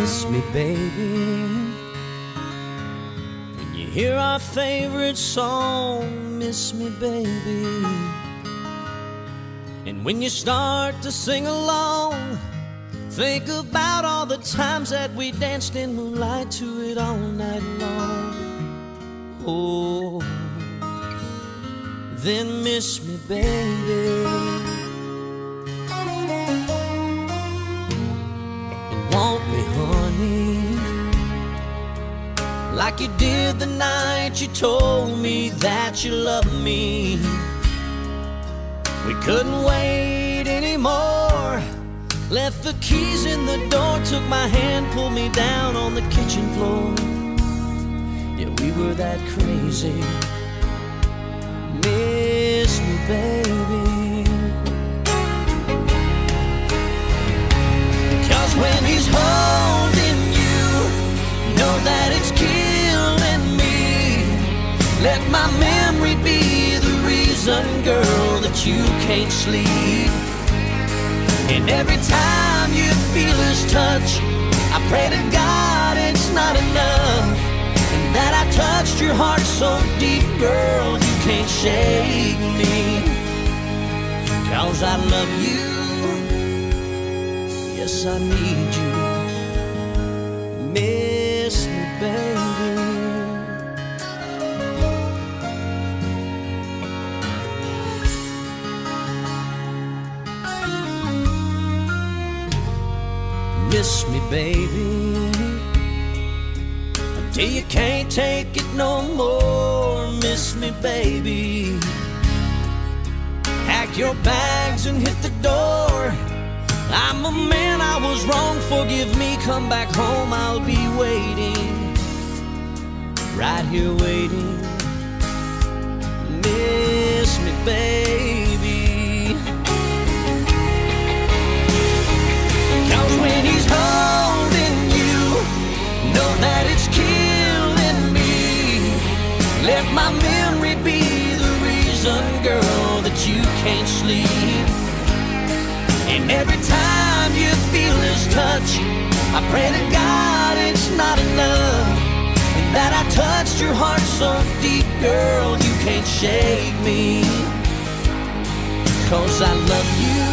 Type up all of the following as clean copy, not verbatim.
Miss me, baby. When you hear our favorite song, miss me, baby. And when you start to sing along, think about all the times that we danced in moonlight to it all night long. Oh, then miss me, baby. And want me, honey, like you did the night you told me that you loved me. We couldn't wait anymore. Left the keys in the door, took my hand, pulled me down on the kitchen floor. Yeah, we were that crazy. Miss me, baby. 'Cause when he's holding you, know that it's killing me. Let my memory be the reason, girl, that you can't sleep. And every time you feel his touch, I pray to God it's not enough, and that I touched your heart so deep, girl, you can't shake me. 'Cause I love you, yes I need you. Miss me, baby. Miss me, baby, until you can't take it no more. Miss me, baby. Pack your bags and hit the door. I'm a man, I was wrong, forgive me. Come back home, I'll be waiting, right here waiting. Miss me, baby. 'Cause when he's holding you, know that it's killing me. Let my memory be the reason, girl, that you can't sleep. And every time you feel his touch, I pray to God it's not enough, and that I touched your heart so deep, girl, you can't shake me. 'Cause I love you,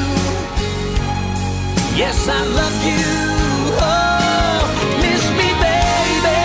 yes I love you. Oh, miss me, baby.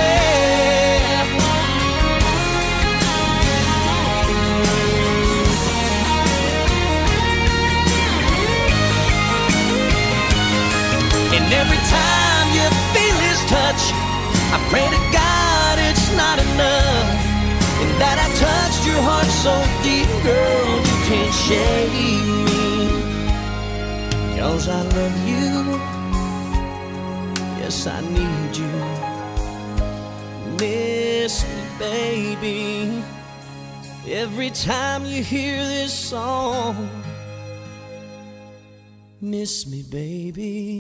And every time you feel his touch, I pray to God it's not enough, and that I touched your heart so deep, girl, you can't shake me. 'Cause I love you, yes I need you. Miss me, baby. Every time you hear this song, miss me, baby.